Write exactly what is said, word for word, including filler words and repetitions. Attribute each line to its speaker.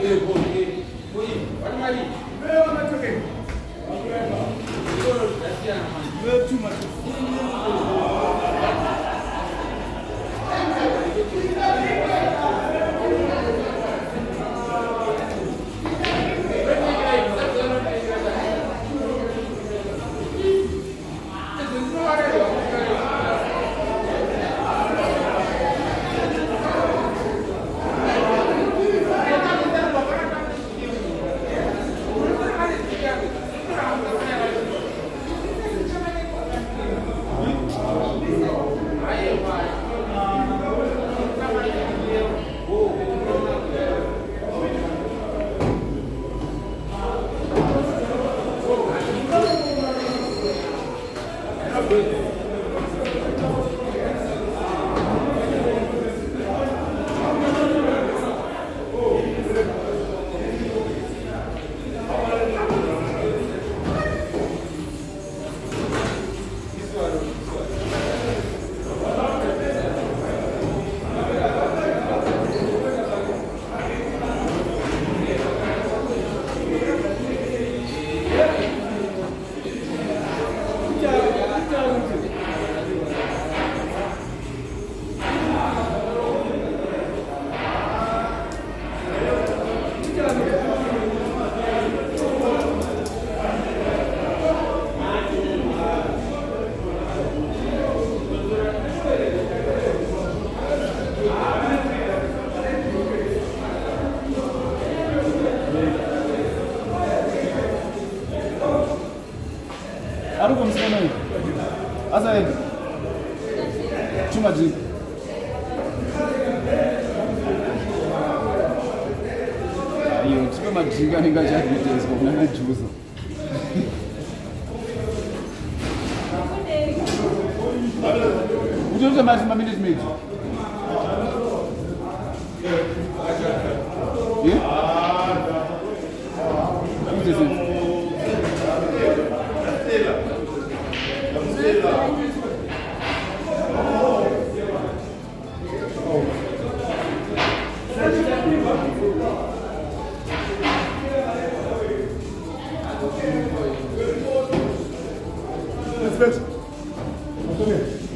Speaker 1: Too much. I don't understand. As I too much. You too much. You can't get that details. But I'm not choosing. Would you just imagine my minute made? Yeah? What is it? Let's go.